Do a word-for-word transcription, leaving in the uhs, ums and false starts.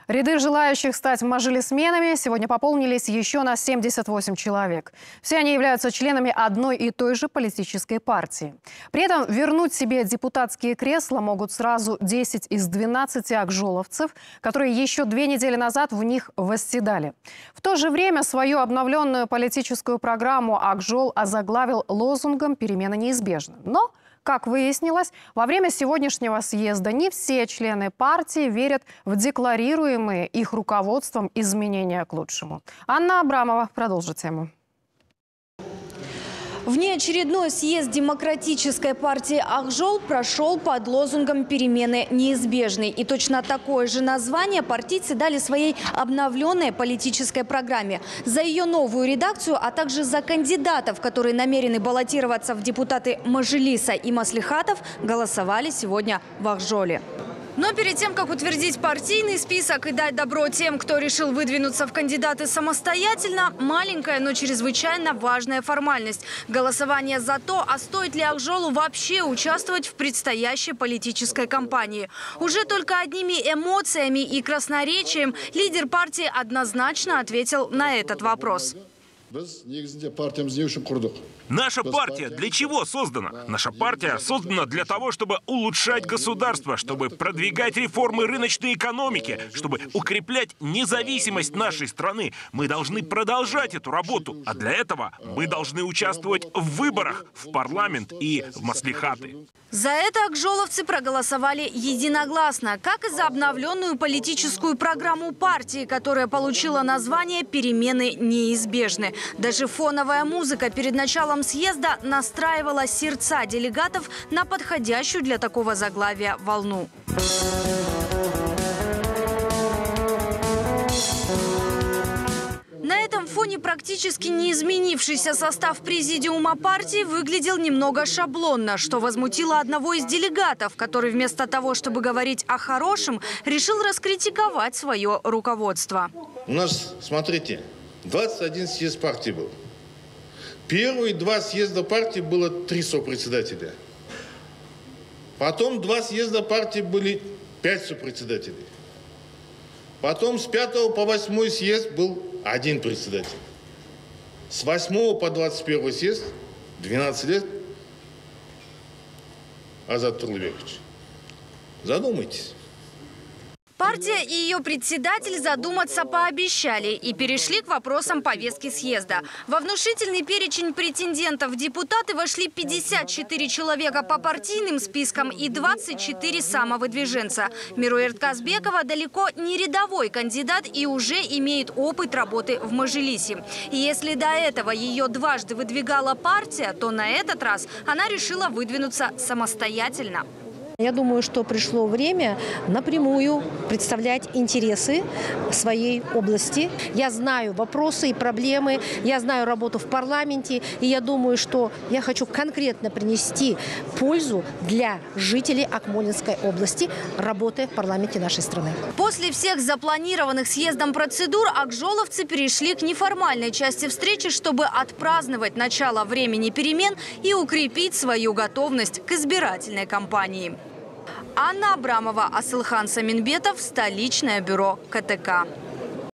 Ряды желающих стать мажилисменами сегодня пополнились еще на семьдесят восемь человек. Все они являются членами одной и той же политической партии. При этом вернуть себе депутатские кресла могут сразу десять из двенадцати акжоловцев, которые еще две недели назад в них восседали. В то же время свою обновленную политическую программу Акжол озаглавил лозунгом «Перемены неизбежны». Но, как выяснилось, во время сегодняшнего съезда не все члены партии верят в декларируемые их руководством изменения к лучшему. Анна Абрамова продолжит тему. Внеочередной съезд Демократической партии Акжол прошел под лозунгом «Перемены неизбежны». И точно такое же название партийцы дали своей обновленной политической программе. За ее новую редакцию, а также за кандидатов, которые намерены баллотироваться в депутаты Мажилиса и Маслихатов, голосовали сегодня в Акжоле. Но перед тем, как утвердить партийный список и дать добро тем, кто решил выдвинуться в кандидаты самостоятельно, маленькая, но чрезвычайно важная формальность. Голосование за то, а стоит ли Акжолу вообще участвовать в предстоящей политической кампании. Уже только одними эмоциями и красноречием лидер партии однозначно ответил на этот вопрос. Наша партия для чего создана? Наша партия создана для того, чтобы улучшать государство, чтобы продвигать реформы рыночной экономики, чтобы укреплять независимость нашей страны. Мы должны продолжать эту работу, а для этого мы должны участвовать в выборах в парламент и в маслихаты. За это акжоловцы проголосовали единогласно, как и за обновленную политическую программу партии, которая получила название «Перемены неизбежны». Даже фоновая музыка перед началом съезда настраивала сердца делегатов на подходящую для такого заглавия волну. На этом фоне практически не изменившийся состав президиума партии выглядел немного шаблонно, что возмутило одного из делегатов, который вместо того, чтобы говорить о хорошем, решил раскритиковать свое руководство. У нас, смотрите, двадцать один съезд партии был. Первые два съезда партии было три сопредседателя. Потом два съезда партии были пять сопредседателей. Потом с пятого по восьмой съезд был один председатель. С восьмого по двадцать первый съезд, двенадцать лет, Азат Турлыбекович. Задумайтесь. Партия и ее председатель задуматься пообещали и перешли к вопросам повестки съезда. Во внушительный перечень претендентов в депутаты вошли пятьдесят четыре человека по партийным спискам и двадцать четыре самовыдвиженца. Мируэрт Казбекова далеко не рядовой кандидат и уже имеет опыт работы в Мажилисе. И если до этого ее дважды выдвигала партия, то на этот раз она решила выдвинуться самостоятельно. Я думаю, что пришло время напрямую представлять интересы своей области. Я знаю вопросы и проблемы, я знаю работу в парламенте, и я думаю, что я хочу конкретно принести пользу для жителей Акмолинской области, работая в парламенте нашей страны. После всех запланированных съездом процедур акжоловцы перешли к неформальной части встречи, чтобы отпраздновать начало времени перемен и укрепить свою готовность к избирательной кампании. Анна Абрамова, Асылхан Саминбетов, столичное бюро ка тэ ка.